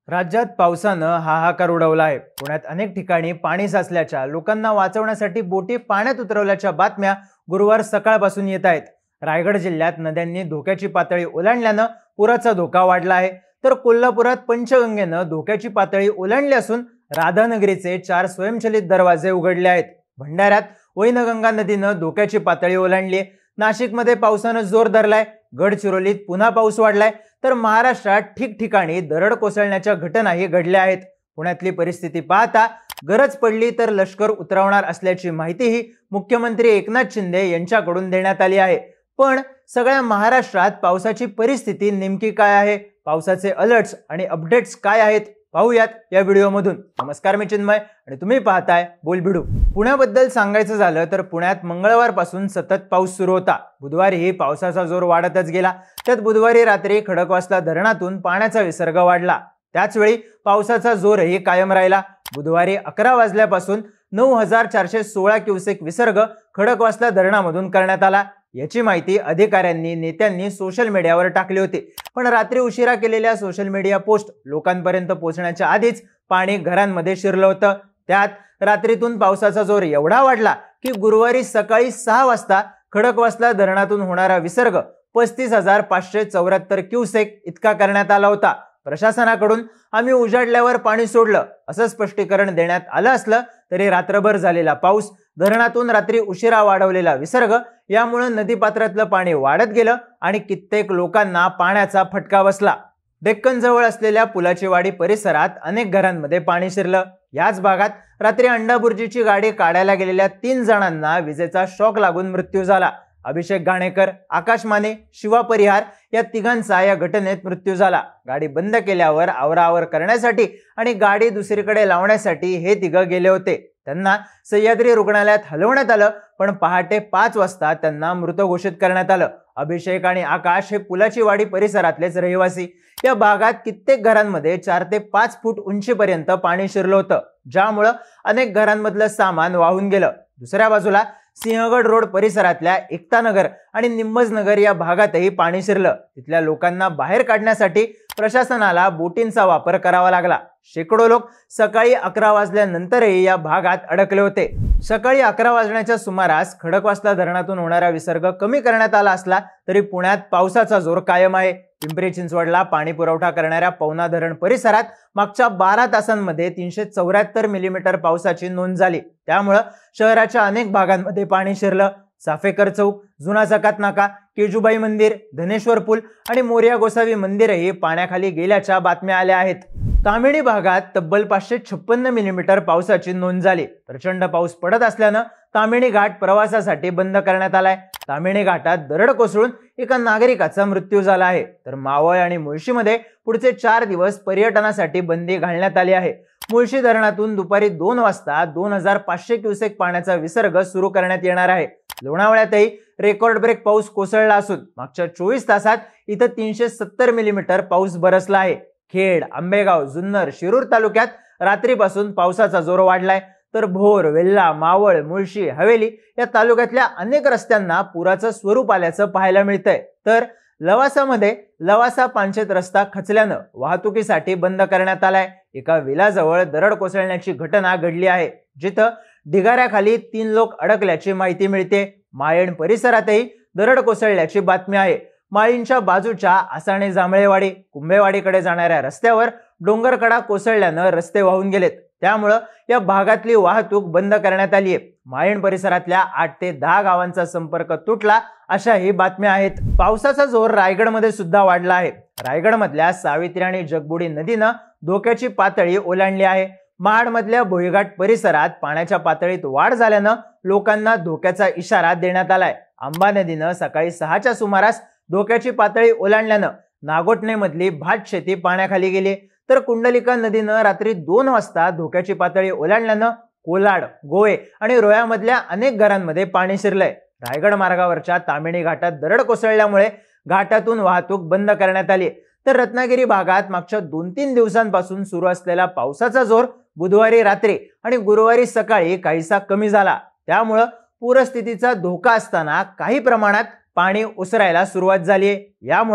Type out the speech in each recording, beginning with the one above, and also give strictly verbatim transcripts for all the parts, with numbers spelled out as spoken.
राज्यात पावसानं हाहाकार उडवला आहे। पुण्यात अनेक ठिकाणी पाणी साचल्याच्या, लोकांना वाचवण्यासाठी बोटी पाण्यात उतरवल्याच्या बातम्या गुरुवार सकाळपासून येत आहेत। रायगड जिल्ह्यात नद्यांनी धोक्याची पातळी ओलांडल्यानं पुराचा धोका वाढला आहे। तर कोल्हापुरात पंचगंगेनं धोक्याची पातळी ओलांडली असून राधानगरीचे चार स्वयंचलित दरवाजे उघडले आहेत। भंडाऱ्यात वैनगंगा नदीनं धोक्याची पातळी ओलांडली। नाशिकमध्ये पावसानं जोर धरलाय। गडचिरोलीत पुन्हा पाऊस वाढलाय। तर महाराष्ट्रात ठिकठिकाणी दरड कोसळण्याच्या घटनाही घडल्या आहेत। पुण्यातली परिस्थिती पाहता गरज पडली तर लष्कर उतरवणार असल्याची माहितीही मुख्यमंत्री एकनाथ शिंदे यांच्याकडून देण्यात आली आहे। पण सगळ्या महाराष्ट्रात पावसाची परिस्थिती नेमकी काय आहे, पावसाचे अलर्ट्स आणि अपडेट्स काय आहेत, पाहूयात या व्हिडिओमधून। नमस्कार, मी चिन्मय आणि तुम्ही पाहताय बोलबिडू। पुण्याबद्दल सांगायचं झालं तर पुण्यात मंगळवारपासून सतत पाऊस सुरू होता। बुधवारीही पावसाचा जोर वाढतच गेला। त्यात बुधवारी रात्री खडकवासला धरणातून पाण्याचा विसर्ग वाढला। त्याचवेळी पावसाचा जोरही कायम राहिला। बुधवारी अकरा वाजल्यापासून नऊ हजार चारशे सोळा क्युसेक विसर्ग खडकवासला धरणामधून करण्यात आला। याची माहिती अधिकाऱ्यांनी नेत्यांनी सोशल मीडियावर टाकली होती। पण रात्री उशिरा केलेल्या सोशल मीडिया पोस्ट लोकांपर्यंत पोहोचण्याच्या आधीच पाणी घरांमध्ये शिरलं होतं। त्यात रात्रीतून पावसाचा जोर एवढा वाढला की गुरुवारी सकाळी सहा वाजता खडकवासला धरणातून होणारा विसर्ग पस्तीस हजार पाचशे चौऱ्याहत्तर क्युसेक इतका करण्यात आला होता। प्रशासनाकडून आम्ही उजाडल्यावर पाणी सोडलं असं स्पष्टीकरण देण्यात आलं असलं तरी रात्रभर झालेला पाऊस, धरणातून रात्री उशिरा वाढवलेला विसर्ग यामुळे नदीपात्रातलं पाणी वाढत गेलं आणि कित्येक लोकांना पाण्याचा फटका बसला। डेक्कन जवळ असलेल्या पुलाची वाडी परिसरात अनेक घरांमध्ये पाणी शिरलं। याच भागात रात्री अंडाबुर्जीची गाडी काढायला गेलेल्या तीन जणांना विजेचा शॉक लागून मृत्यू झाला। अभिषेक गाणेकर, आकाश माने, शिवा परिहार या तिघांचा या घटनेत मृत्यू झाला। गाडी बंद केल्यावर आवराआवर करण्यासाठी आणि गाडी दुसरीकडे लावण्यासाठी हे तिघं गेले होते। त्यांना सह्याद्री रुग्णालयात हलवण्यात आलं, पण पहाटे पाच वाजता त्यांना मृत घोषित करण्यात आलं। अभिषेक आणि आकाश हे पुलाची वाडी परिसरातलेच रहिवासी। या भागात कित्येक घरांमध्ये चार ते पाच फूट उंचीपर्यंत पाणी शिरलं होतं, ज्यामुळे अनेक घरांमधलं सामान वाहून गेलं। दुसऱ्या बाजूला सिंहगड रोड परिसरातल्या एकतानगर आणि निम्मजनगर या भागातही पाणी शिरलं। तिथल्या लोकांना बाहेर काढण्यासाठी प्रशासनाला बोटींचा वापर करावा लागला। शेकडो लोक सकाळी अकरा वाजल्यानंतरही या भागात अडकले होते। सकाळी अकरा वाजण्याच्या सुमारास खडकवासला धरणातून होणारा विसर्ग कमी करण्यात आला असला तरी पुण्यात पावसाचा जोर कायम आहे। पिंपरी चिंचवडला पाणी पुरवठा करणाऱ्या पवना धरण परिसरात मागच्या बारा तासांमध्ये तीनशे चौऱ्याहत्तर मिलीमीटर पावसाची नोंद झाली। त्यामुळे शहराच्या अनेक भागांमध्ये पाणी शिरलं। चाफेकर चौक, जुना जकात नाका, केजुबाई मंदिर, धनेश्वर पूल आणि मोर्या गोसावी मंदिरही पाण्याखाली गेल्याच्या बातम्या आल्या आहेत। तामिणी भागात तब्बल पाचशे छप्पन्न मिलीमीटर पावसाची नोंद झाली। प्रचंड पाऊस पडत असल्यानं तामिणी घाट प्रवासासाठी बंद करण्यात आलाय। तामिणी घाटात दरड कोसळून एका नागरिकाचा मृत्यू झाला आहे। तर मावळ आणि मुळशीमध्ये पुढचे चार दिवस पर्यटनासाठी बंदी घालण्यात आली आहे। मुळशी धरणातून दुपारी दोन वाजता दोन हजार पाचशे क्युसेक पाण्याचा विसर्ग सुरू करण्यात येणार आहे। लोणावळ्यातही रेकॉर्ड ब्रेक पाऊस कोसळला असून मागच्या चोवीस तासात इथं तीनशे सत्तर मिलीमीटर पाऊस बरसला आहे। खेड, आंबेगाव, जुन्नर, शिरूर तालुक्यात रात्रीपासून पावसाचा जोर वाढलाय। तर भोर, वेल्हा, मावळ, मुळशी, हवेली या तालुक्यातल्या अनेक रस्त्यांना पुराचं स्वरूप आल्याचं पाहायला मिळतंय। तर लवासामध्ये लवासा पानशेत रस्ता खचल्यानं वाहतुकीसाठी बंद करण्यात आलाय। एका विलाजवळ दरड कोसळण्याची घटना घडली आहे, जिथं ढिगाऱ्याखाली तीन लोक अडकल्याची माहिती मिळते। मायण परिसरातही दरड कोसळल्याची बातमी आहे। माळींच्या बाजूच्या आसाणे जांभळेवाडी, कुंभेवाडीकडे जाणाऱ्या रस्त्यावर डोंगरकडा कोसळल्यानं रस्ते वाहून गेलेत। त्यामुळे या भागातली वाहतूक बंद करण्यात आली आहे। मायण परिसरातल्या आठ ते दहा गावांचा संपर्क तुटला अशाही बातम्या आहेत। पावसाचा जोर रायगडमध्ये सुद्धा वाढला आहे। रायगडमधल्या सावित्री आणि जगबुडी नदीनं धोक्याची पातळी ओलांडली आहे। महाडमधल्या भोईघाट परिसरात पाण्याच्या पातळीत वाढ झाल्यानं लोकांना धोक्याचा इशारा देण्यात आलाय। आंबा नदीनं सकाळी सहाच्या सुमारास धोक्याची पातळी ओलांडल्यानं नागोठणेमधली भात शेती पाण्याखाली गेली। तर कुंडलिका नदीनं रात्री दोन वाजता धोक्याची पातळी ओलांडल्यानं कोलाड, गोवे आणि रोह्यामधल्या अनेक घरांमध्ये पाणी शिरलंय। रायगड मार्गावरच्या तामिणी घाटात दरड कोसळल्यामुळे घाटातून वाहतूक बंद करण्यात आली। तर रत्नागिरी भागात मागच्या दोन तीन दिवसांपासून सुरू असलेला पावसाचा जोर बुधवारी रात्री आणि गुरुवारी सकाळी काहीसा कमी झाला। त्यामुळे पूरस्थितीचा धोका असताना काही प्रमाणात पाणी ओसरायला सुरुवात झाली आहे। यामुळे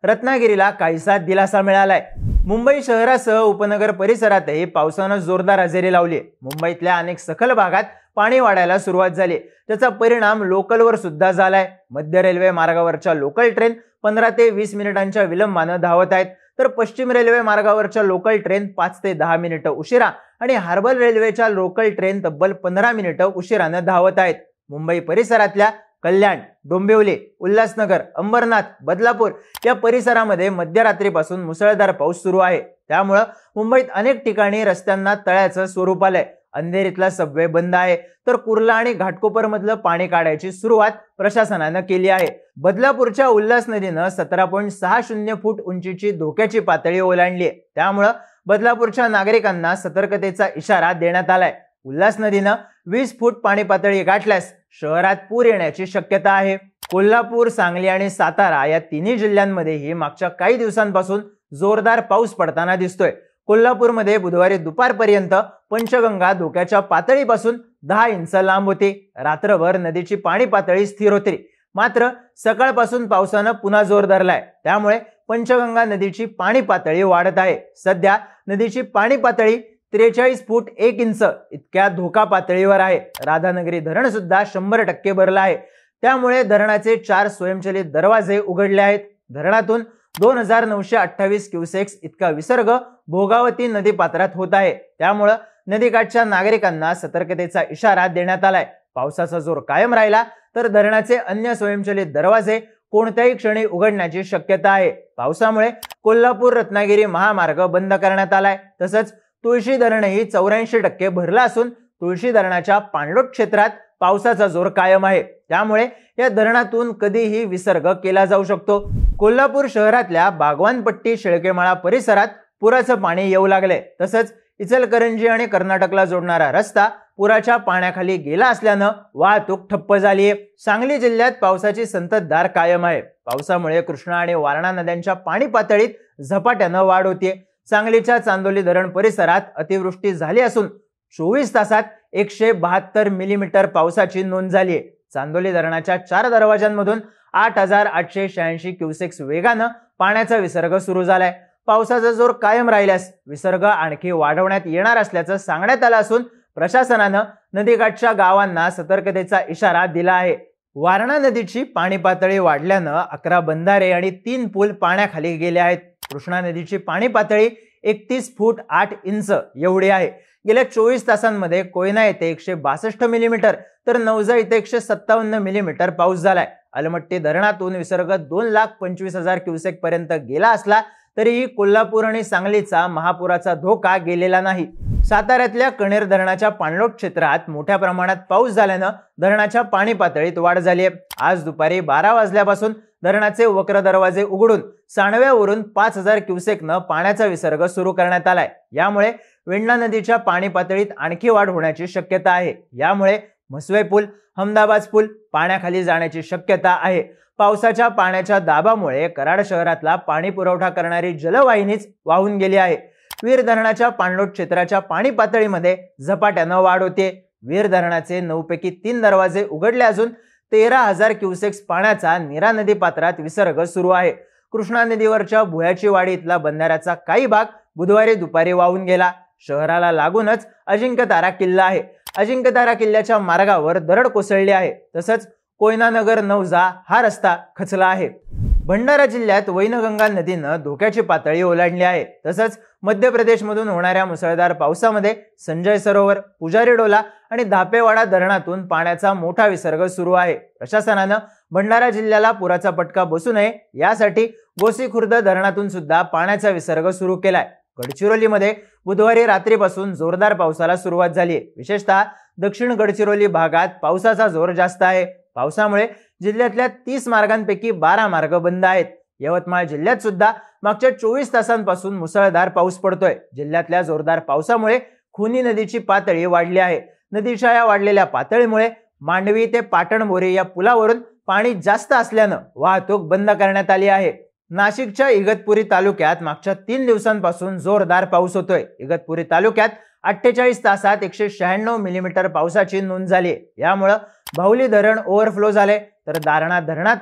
रत्नागिरीला काहीसा दिलासा मिळालाय। मुंबई शहरासह उपनगर परिसरातही पावसानं जोरदार हजेरी लावली। मुंबईतल्या अनेक सखल भागात पाणी वाढायला सुरुवात झाली, त्याचा परिणाम लोकलवर सुद्धा झालाय। मध्य रेल्वे मार्गावरच्या लोकल ट्रेन पंधरा ते वीस मिनिटांच्या विलंबानं धावत आहेत, तर पश्चिम रेल्वे मार्गावरच्या लोकल ट्रेन पाच ते दहा मिनिटं उशिरा आणि हार्बर रेल्वेच्या लोकल ट्रेन तब्बल पंधरा मिनिटं उशिरानं धावत आहेत। मुंबई परिसरातल्या कल्याण, डोंबिवली, उल्हासनगर, अंबरनाथ, बदलापूर या परिसरामध्ये मध्यरात्रीपासून मुसळधार पाऊस सुरू आहे। त्यामुळे मुंबईत अनेक ठिकाणी रस्त्यांना तळ्याचं स्वरूप आलंय। अंधेरीतला सबवे बंद आहे, तर कुर्ला आणि घाटकोपर मधलं पाणी काढायची सुरुवात प्रशासनानं केली आहे। बदलापूरच्या उल्हास नदीनं सतरा पॉईंट सहा शून्य फूट उंचीची धोक्याची पातळी ओलांडली आहे। त्यामुळे बदलापूरच्या नागरिकांना सतर्कतेचा इशारा देण्यात आलाय। उल्हास नदीनं वीस फूट पाणी पातळी गाठल्यास शहरात पूर येण्याची शक्यता आहे। कोल्हापूर, सांगली आणि सातारा या तिन्ही जिल्ह्यांमध्येही मागच्या काही दिवसांपासून जोरदार पाऊस पडताना दिसतोय। कोल्हापूरमध्ये बुधवारी दुपारपर्यंत पंचगंगा धोक्याच्या पातळीपासून दहा इंच लांब होती। रात्रभर नदीची पाणी पातळी स्थिर होती, मात्र सकाळपासून पावसानं पुन्हा जोर धरलाय। त्यामुळे पंचगंगा नदीची पाणी पातळी वाढत आहे। सध्या नदीची पाणी पातळी त्रेचाळीस फूट एक इंच इतक्या धोका पातळीवर आहे। राधानगरी धरण सुद्धा शंभर टक्के भरलं आहे। त्यामुळे धरणाचे चार स्वयंचलित दरवाजे उघडले आहेत। धरणातून दोन हजार नऊशे अठ्ठावीस क्युसेक्स इतका विसर्ग भोगावती नदी पात्रात होत आहे। त्यामुळे नदीकाठच्या नागरिकांना सतर्कतेचा इशारा देण्यात आलाय। पावसाचा जोर कायम राहिला तर धरणाचे अन्य स्वयंचलित दरवाजे कोणत्याही क्षणी उघडण्याची शक्यता आहे। पावसामुळे कोल्हापूर रत्नागिरी महामार्ग बंद करण्यात आलाय। तसंच तुळशी धरणही चौऱ्याऐंशी टक्के भरलं असून तुळशी धरणाच्या पाणलोट क्षेत्रात पावसाचा जोर कायम आहे। त्यामुळे या धरणातून कधीही विसर्ग केला जाऊ शकतो। कोल्हापूर शहरातल्या बागवानपट्टी, शेळकेमाळा परिसरात पुराचं पाणी येऊ लागले। तसंच इचलकरंजी आणि कर्नाटकला जोडणारा रस्ता पुराच्या पाण्याखाली गेला असल्यानं वाहतूक ठप्प झाली आहे। सांगली जिल्ह्यात पावसाची संततधार कायम आहे। पावसामुळे कृष्णा आणि वारणा नद्यांच्या पाणी पातळीत झपाट्यानं वाढ होतीये। सांगलीच्या चांदोली धरण परिसरात अतिवृष्टी झाली असून चोवीस तासात एकशे बहात्तर मिलीमीटर पावसाची नोंद झाली आहे। चांदोली धरणाच्या चार दरवाजांमधून आठ हजार आठशे शहाऐंशी क्युसेक्स वेगानं पाण्याचा विसर्ग सुरू झालाय। पावसाचा जोर कायम राहिल्यास विसर्ग आणखी वाढवण्यात येणार असल्याचं सांगण्यात आलं असून प्रशासनानं नदीकाठच्या गावांना सतर्कतेचा इशारा दिला आहे। वारणा नदीची पाणी पातळी वाढल्यानं अकरा बंधारे आणि तीन पूल पाण्याखाली गेले आहेत। कृष्णा नदीची पाणी पातळी एकतीस फूट आठ इंच एवढी आहे। गेल्या चोवीस तासांमध्ये कोयना येथे एकशे बासष्ट मिलीमीटर तर नवजा येथे एकशे सत्तावन्न मिलीमीटर पाऊस झालाय। अलमट्टी धरणातून विसर्ग दोन लाख पंचवीस हजार क्युसेक पर्यंत गेला असला तरीही कोल्हापूर आणि सांगलीचा महापुराचा धोका गेलेला नाही। साताऱ्यातल्या कणेर धरणाच्या पाणलोट क्षेत्रात मोठ्या प्रमाणात पाऊस झाल्यानं धरणाच्या पाणी पातळीत वाढ झाली आहे। आज दुपारी बारा वाजल्यापासून धरणाचे वक्र दरवाजे उघडून सांडव्यावरून पाच हजार क्युसेकनं पाण्याचा विसर्ग सुरू करण्यात आलाय। यामुळे वेण्णा नदीच्या पाणी पातळीत आणखी वाढ होण्याची शक्यता आहे। यामुळे म्हसवे पूल, हमदाबाद पूल पाण्याखाली जाण्याची शक्यता आहे। पावसाच्या पाण्याच्या दाबामुळे कराड शहरातला पाणी पुरवठा करणारी जलवाहिनीच वाहून गेली आहे। वीर धरणाच्या पाणलोट क्षेत्राच्या पाणी पातळीमध्ये झपाट्यानं वाढ होते। वीर धरणाचे नऊ पैकी तीन दरवाजे उघडले असून तेरा हजार क्युसेक्स पाण्याचा नीरा नदी पात्रात विसर्ग सुरू आहे। कृष्णा नदीवरच्या भुयाची वाडी इथला बंधाऱ्याचा काही भाग बुधवारी दुपारी वाहून गेला। शहराला लागूनच अजिंक्यतारा किल्ला आहे। अजिंक्यतारा किल्ल्याच्या मार्गावर दरड कोसळली आहे। तसंच कोयना नगर नवजा हा रस्ता खचला आहे। भंडारा जिल्ह्यात वैनगंगा नदीनं धोक्याची पातळी ओलांडली आहे। तसंच मध्य प्रदेशमधून होणाऱ्या मुसळधार पावसामध्ये संजय सरोवर, पुजारी डोला आणि धापेवाडा धरणातून पाण्याचा मोठा विसर्ग सुरू आहे। प्रशासनानं भंडारा जिल्ह्याला पुराचा फटका बसू नये यासाठी गोसी खुर्द धरणातून सुद्धा पाण्याचा विसर्ग सुरू केलाय। गडचिरोलीमध्ये बुधवारी रात्रीपासून जोरदार पावसाला सुरुवात झाली आहे। विशेषतः दक्षिण गडचिरोली भागात पावसाचा जोर जास्त आहे। पावसामुळे जिल्ह्यातल्या तीस मार्गांपैकी बारा मार्ग बंद आहेत। यवतमाळ जिल्ह्यात सुद्धा मागच्या चोवीस तासांपासून मुसळधार पाऊस पडतोय। जिल्ह्यातल्या जोरदार पावसामुळे खुनी नदीची पातळी वाढली आहे। नदीच्या या वाढलेल्या पातळीमुळे मांडवी ते पाटणबोरी या पुलावरून पाणी जास्त असल्यानं वाहतूक बंद करण्यात आली आहे। नाशिकच्या इगतपुरी तालुक्यात मागच्या तीन दिवसांपासून जोरदार पाऊस होतोय। इगतपुरी तालुक्यात अठ्ठेचाळीस तासात एकशे शहाण्णव मिलीमीटर पावसाची नोंद झाली। यामुळे बाहुली धरण ओव्हरफ्लो झाले, तर दारणा धरणातून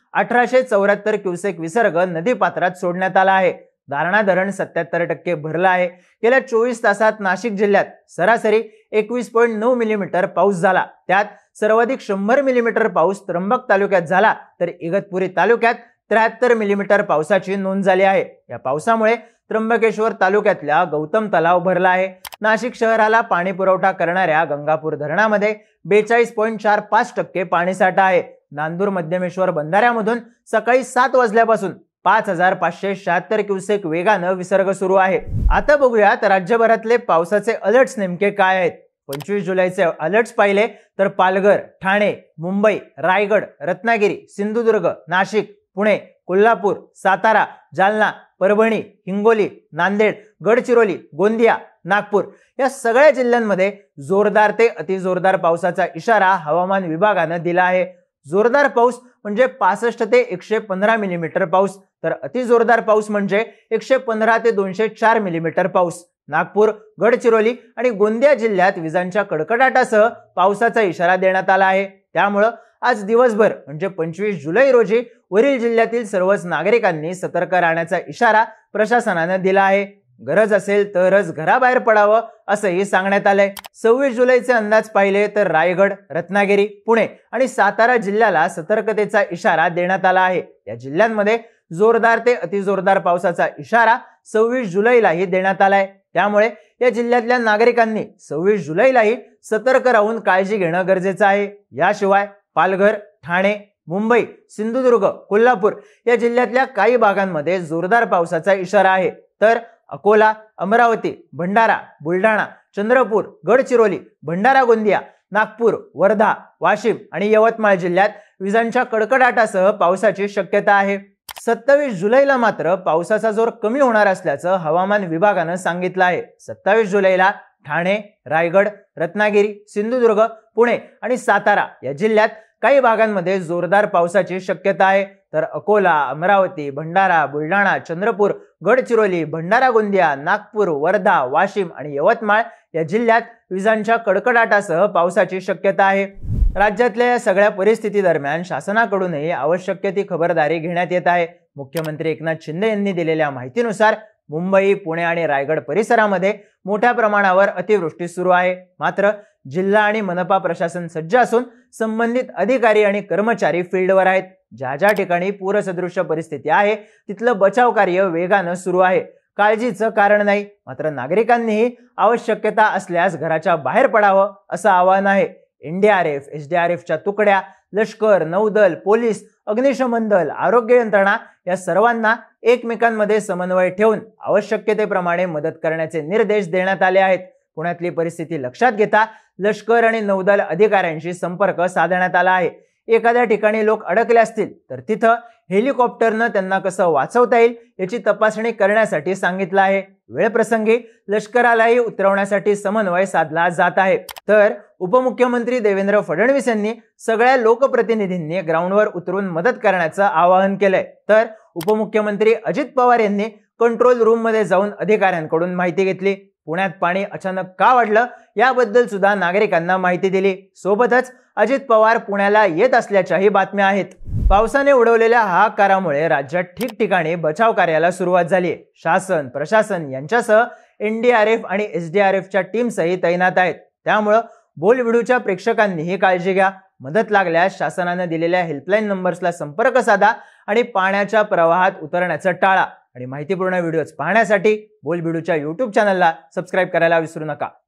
अठराशे चौऱ्याहत्तर क्युसेक विसर्ग नदीपात्रात सोडण्यात आला आहे। दारणा धरण सत्याहत्तर टक्के भरलं आहे। गेल्या चोवीस तासात नाशिक जिल्ह्यात सरासरी एकवीस पॉईंट नऊ मिलीमीटर पाऊस झाला। त्यात सर्वाधिक शंभर मिलीमीटर पाऊस त्र्यंबक तालुक्यात झाला, तर इगतपुरी तालुक्यात त्र्याहत्तर मिलीमीटर पावसाची नोंद झाली आहे। या पावसामुळे त्र्यंबकेश्वर तालुक्यातल्या गौतम तलाव भरला आहे। नाशिक शहराला पाणी पुरवठा करणाऱ्या गंगापूर धरणामध्ये बेचाळीस पॉईंट चार पाच टक्के पाणीसाठा आहे। नांदूर मध्यमेश्वर बंधाऱ्यामधून सकाळी सात वाजल्यापासून पाच हजार पाचशे शहात्तर क्युसेक वेगानं विसर्ग सुरू आहे। आता बघूयात राज्यभरातले पावसाचे अलर्ट्स नेमके काय आहेत। पंचवीस जुलैचे अलर्ट्स पाहिले तर पालघर, ठाणे, मुंबई, रायगड, रत्नागिरी, सिंधुदुर्ग, नाशिक, पुणे, कोल्हापूर, सातारा, जालना, परभणी, हिंगोली, नांदेड, गडचिरोली, गोंदिया, नागपूर या सगळ्या जिल्ह्यांमध्ये जोरदार ते अतिजोरदार पावसाचा इशारा हवामान विभागानं दिला आहे। जोरदार पाऊस म्हणजे पासष्ट ते एकशे पंधरा मिलीमीटर पाऊस, तर अतिजोरदार पाऊस म्हणजे एकशे पंधरा ते दोनशे चार मिलीमीटर पाऊस। नागपूर, गडचिरोली आणि गोंदिया जिल्ह्यात विजांच्या कडकडाटासह पावसाचा इशारा देण्यात आला आहे। त्यामुळे आज दिवसभर म्हणजे पंचवीस जुलै रोजी वरील जिल्ह्यातील सर्वच नागरिकांनी सतर्क राहण्याचा इशारा प्रशासनाने दिला आहे। गरज असेल तरच घराबाहेर पडावं असंही सांगण्यात आलंय। सव्वीस जुलैचे अंदाज पाहिले तर रायगड, रत्नागिरी, पुणे आणि सातारा जिल्ह्याला सतर्कतेचा इशारा देण्यात आला आहे। या जिल्ह्यांमध्ये जोरदार ते अतिजोरदार पावसाचा इशारा सव्वीस जुलैलाही देण्यात आलाय। त्यामुळे या जिल्ह्यातल्या नागरिकांनी सव्वीस जुलैलाही सतर्क राहून काळजी घेणं गरजेचं आहे। याशिवाय पालघर, ठाणे, मुंबई, सिंधुदुर्ग, कोल्हापूर या जिल्ह्यातल्या काही भागांमध्ये जोरदार पावसाचा इशारा आहे, तर अकोला, अमरावती, भंडारा, बुलढाणा, चंद्रपूर, गडचिरोली, भंडारा गोंदिया, नागपूर, वर्धा, वाशिम आणि यवतमाळ जिल्ह्यात विजांच्या कडकडाटासह पावसाची शक्यता आहे। सत्तावीस जुलैला मात्र पावसाचा जोर कमी होणार असल्याचं हवामान विभागानं सांगितलं आहे। सत्तावीस जुलैला ठाणे, रायगड, रत्नागिरी, सिंधुदुर्ग, पुणे आणि सातारा या जिल्ह्यात काही भागांमध्ये जोरदार पावसाची शक्यता आहे, तर अकोला, अमरावती, भंडारा, बुलढाणा, चंद्रपूर, गडचिरोली, भंडारा गोंदिया, नागपूर, वर्धा, वाशिम आणि यवतमाळ या जिल्ह्यात विजांच्या कडकडाटासह पावसाची शक्यता आहे। राज्यातल्या या सगळ्या परिस्थिती दरम्यान शासनाकडूनही आवश्यक ती खबरदारी घेण्यात येत आहे। मुख्यमंत्री एकनाथ शिंदे यांनी दिलेल्या माहितीनुसार मुंबई, पुणे आणि रायगड परिसरामध्ये मोठ्या प्रमाणावर अतिवृष्टी सुरू आहे। मात्र जिल्हा आणि मनपा प्रशासन सज्ज असून संबंधित अधिकारी आणि कर्मचारी फील्डवर आहेत। ज्या ज्या ठिकाणी पूरसदृश परिस्थिती आहे तिथलं बचाव कार्य वेगानं सुरू आहे। काळजीचं कारण नाही, मात्र नागरिकांनीही आवश्यकता असल्यास घराच्या बाहेर पडावं असं आवाहन आहे। एनडीआरएफ, एसडीआरएफच्या तुकड्या, लष्कर, नौदल, पोलीस, अग्निशमन दल, आरोग्य यंत्रणा या सर्वांना एकमेकांमध्ये समन्वय ठेवून आवश्यकतेप्रमाणे मदत करण्याचे निर्देश देण्यात आले आहेत। पुण्यातली परिस्थिती लक्षात घेता लष्कर आणि नौदल अधिकाऱ्यांशी संपर्क साधण्यात आला आहे। एखाद्या ठिकाणी लोक अडकले असतील तर तिथं हेलिकॉप्टरनं त्यांना कसं वाचवता येईल याची तपासणी करण्यासाठी सांगितलं आहे। वेळप्रसंगी लष्करालाही उतरवण्यासाठी समन्वय साधला जात आहे। तर उपमुख्यमंत्री देवेंद्र फडणवीस यांनी सगळ्या लोकप्रतिनिधींनी ग्राउंडवर उतरून मदत करण्याचं आवाहन केलंय, तर उपमुख्यमंत्री अजित पवार यांनी कंट्रोल रूम मध्ये जाऊन अधिकाऱ्यांकडून माहिती घेतली। पुण्यात पाणी अचानक का वाढलं याबद्दल सुद्धा नागरिकांना माहिती दिली। सोबतच अजित पवार पुण्याला येत असल्याच्याही बातम्या आहेत। पावसाने उडवलेल्या हाहाकारामुळे राज्यात ठिकठिकाणी बचाव कार्याला सुरुवात झाली आहे। शासन, प्रशासन यांच्यासह एनडीआरएफ आणि एसडीआरएफच्या टीम्सही तैनात आहेत। त्यामुळे बोलबिडूच्या प्रेक्षकांनीही काळजी घ्या। मदत लागल्यास शासनाने दिलेल्या हेल्पलाईन नंबर्सला संपर्क साधा आणि पाण्याच्या प्रवाहात उतरण्याचं टाळा। आणि माहितीपूर्ण व्हिडिओज पाहण्यासाठी बोलबिडूच्या यूट्यूब चॅनलला सबस्क्राईब करायला विसरू नका।